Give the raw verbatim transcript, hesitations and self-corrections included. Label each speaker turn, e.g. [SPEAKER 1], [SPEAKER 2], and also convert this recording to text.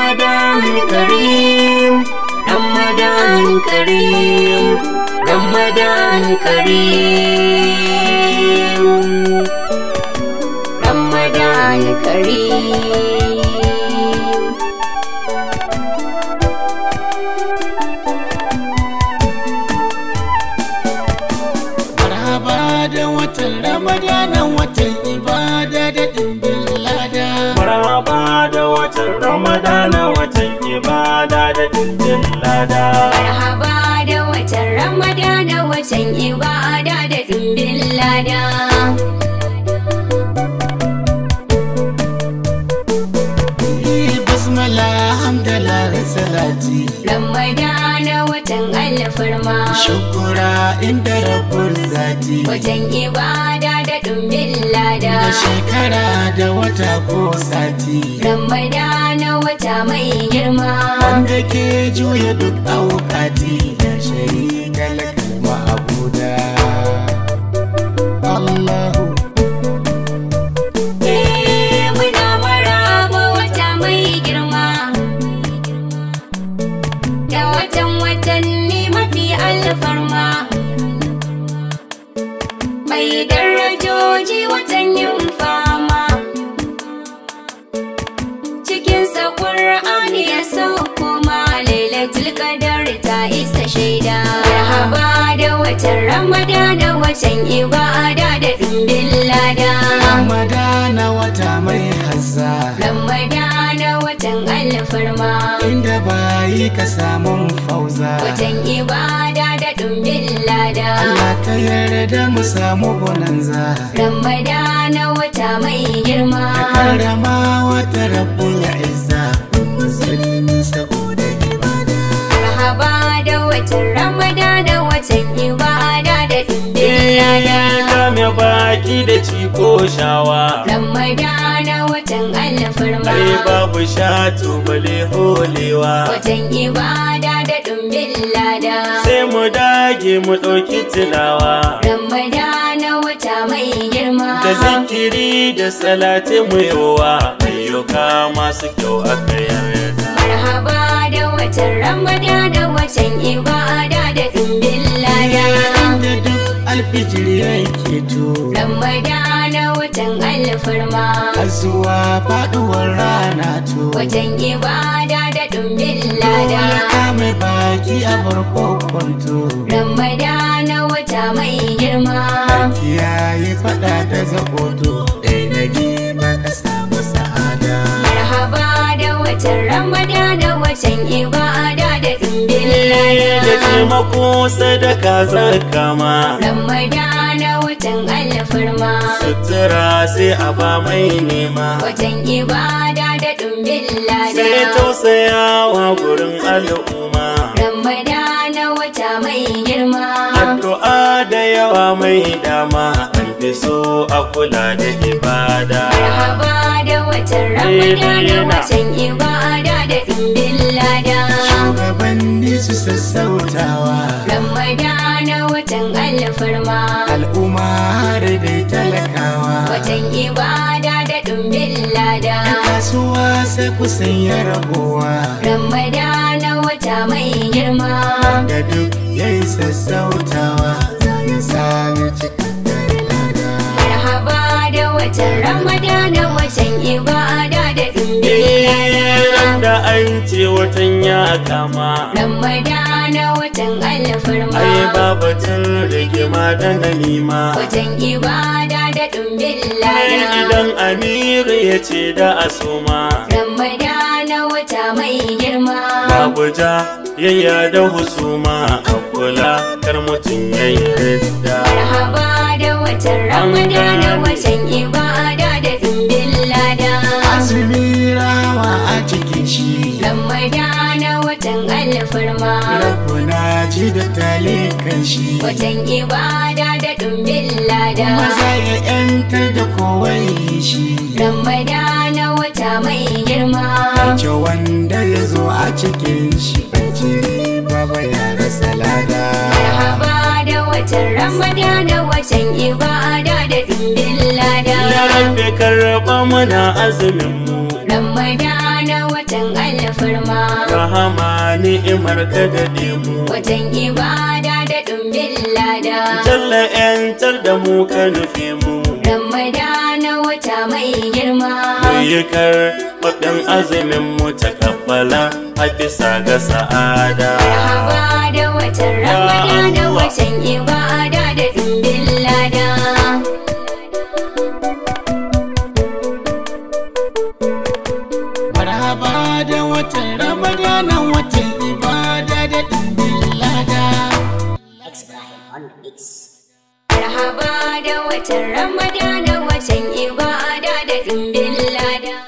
[SPEAKER 1] Ramadan Karim, Ramadan Karim, Ramadan Karim, Ramadan Karim.
[SPEAKER 2] Marhaba da watan Ramadan, watan ibada da dimbin lada.
[SPEAKER 1] Marhaba da watan Ramadan, watan ibada da dimbin lada.
[SPEAKER 3] Marhaba da watan Ramadan, watan ibada da dimbin lada.
[SPEAKER 2] Basmala hamdala salati.
[SPEAKER 3] Ramadan watan alfarma.
[SPEAKER 2] Shukura inda rabbul zati.
[SPEAKER 3] Watan ibada da dimbin lada.
[SPEAKER 2] Da shekara da wata ko sati.
[SPEAKER 3] Ramadan wata mai girma.
[SPEAKER 2] Wanda ke juya duk aukati. Da sharika lakal ma'abuda. Allahu
[SPEAKER 3] Eh, muna maraba wata mai girma. Da watan watanni mafi alfarma. Mai darajoji watan yin fama. Cikinsa Qur'ani ya sauko ma Lailatul Qadar ta isa shaida. Marhaba da watan Ramadan, watan ibada da dimbin lada.
[SPEAKER 2] Ramadana wata mai hazza.
[SPEAKER 3] Ramadan watan alfarma.
[SPEAKER 2] Inda bayi ka samun fauza.
[SPEAKER 3] Watan ibada da dimbin lada.
[SPEAKER 2] Allah ta yarda mu samu bonanza.
[SPEAKER 3] Ramadan wata mai girma.
[SPEAKER 2] Karama wata rabbul izza. Musulmi saboda ibada.
[SPEAKER 3] Marhaba da watan Ramadan, watan ibada da dimbin lada.
[SPEAKER 1] Kame baki da ciko shawa.
[SPEAKER 3] Ramadan watan alfarma.
[SPEAKER 1] Ai babu shatu bale holewa.
[SPEAKER 3] Watan ibada da dimbin lada.
[SPEAKER 1] Sai mu dage mu ɗauki tilawa.
[SPEAKER 3] Ramadan wata mai girma.
[SPEAKER 1] Da zikiri da salati mu yawa. Ayyuka masu kyau aka yarda.
[SPEAKER 3] Marhaba da watan Ramadan, watan ibada da dimbin lada.
[SPEAKER 2] Inda duk alfijir yake to.
[SPEAKER 3] Ramadan watan alfarma.
[SPEAKER 2] Har zuwa faduwar rana to.
[SPEAKER 3] Watan ibada da dimbin lada.
[SPEAKER 2] Ya kame baki a farko kwanto.
[SPEAKER 3] Ramadan wata mai girma.
[SPEAKER 2] Kiyaye fada da zakoto. Dai na ba ka samu sa'ada.
[SPEAKER 3] Marhaba da watan Ramadan, watan ibada da dimbin
[SPEAKER 1] Da
[SPEAKER 3] lada.
[SPEAKER 1] taimako sadaka zakama.
[SPEAKER 3] Ramadan watan alfarma.
[SPEAKER 1] Sutura sai a ba mai nema.
[SPEAKER 3] Watan ibada da dimbin lada.
[SPEAKER 1] Sai tausayawa gurin al'umma.
[SPEAKER 3] Ramadan wata mai girma.
[SPEAKER 1] Addu'a da yawa mai dama. An fi so a kula da ibada.
[SPEAKER 3] Marhaba da watan Ramadan, watan ibada da dimbin lada.
[SPEAKER 2] Shugabanni su sassautawa.
[SPEAKER 3] Ramadan watan alfarma.
[SPEAKER 2] Al'umma har dai talakawa.
[SPEAKER 3] Watan ibada da dimbin lada.
[SPEAKER 2] Kasuwa sai kusan ya ragowa.
[SPEAKER 3] Ramadan wata mai girma.
[SPEAKER 2] Da duk yayi sassautawa. Ya sami cikakkar lada.
[SPEAKER 3] Marhaba da watan Ramadan, watan ibada da dimbin lada.
[SPEAKER 1] Da an ce watan ya kama.
[SPEAKER 3] Ramadan watan alfarma.
[SPEAKER 1] Ai babatun rigima da ganima.
[SPEAKER 3] Watan ibada da dimbin lada.
[SPEAKER 1] Idan Amiru ya ce da asoma.
[SPEAKER 3] Ramadan wata mai girma.
[SPEAKER 1] Babu ja yayya da husuma. A kula kar mutum ya yi ridda.
[SPEAKER 3] Marhaba da watan Ramadan, watan ibada da dimbin lada.
[SPEAKER 2] Azumi rawa a cikin shi.
[SPEAKER 3] Ramadan watan alfarma.
[SPEAKER 2] Rabbuna ji da talikan shi.
[SPEAKER 3] Watan ibada da dimbin lada.
[SPEAKER 2] Maza ya yantar da kowai shi.
[SPEAKER 3] Ramadan wata mai girma.
[SPEAKER 2] Ake wanda ya zo a cikin shi. Bajiri baba ya rasa lada.
[SPEAKER 3] Marhaba da watan Ramadan, watan ibada da dimbin lada.
[SPEAKER 1] Ya rabbi karɓa mana azumin mu.
[SPEAKER 3] Ramadan watan alfarma. alfarma.
[SPEAKER 1] Rahama ni'imar ka daɗe mu,
[SPEAKER 3] watan ibada da ɗumbin lada.
[SPEAKER 1] Jalla 'yantar da mu ka nufe mu,
[SPEAKER 3] Ramadana wata mai girma.
[SPEAKER 1] Muyyukar faɗin azumin mu ta kabbala a bisa ga sa'ada.
[SPEAKER 3] Marhaba da watan Ramadana watan ibada da ɗumbin lada.
[SPEAKER 2] Marhaba da watan Ramadana watan ibada da ɗumbin lada.
[SPEAKER 3] Marhaba da watan Ramadana watan ibada da ɗumbin lada.